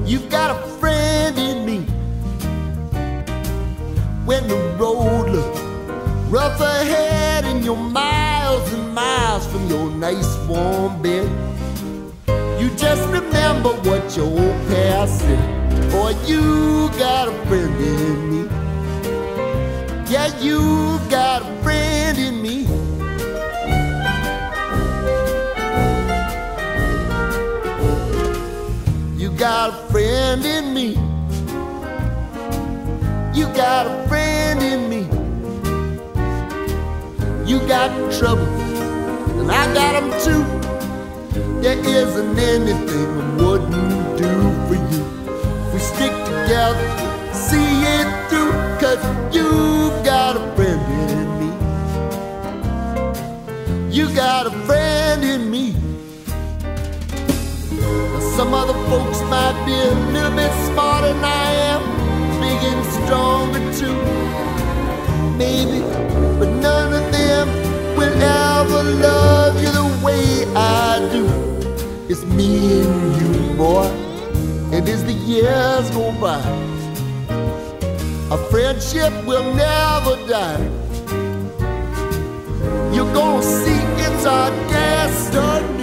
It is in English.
You've got a friend in me. When the road looks rough ahead and you're miles and miles from your nice warm bed, you just remember what your old past said. Boy, you got a friend in me. Yeah, you got a friend in me. You got a friend in me. You got a friend in me. You got trouble, and I got them too. There isn't anything I wouldn't do for you. If we stick together, see it through, 'cause you've got a friend in me. You got a friend in me. Now some other folks might be a little bit smarter than I am, big and stronger too, maybe, but none of them will ever love you the way I do. It's me and you, boy, and as the years go by, our friendship will never die. You're gonna see it's our destiny.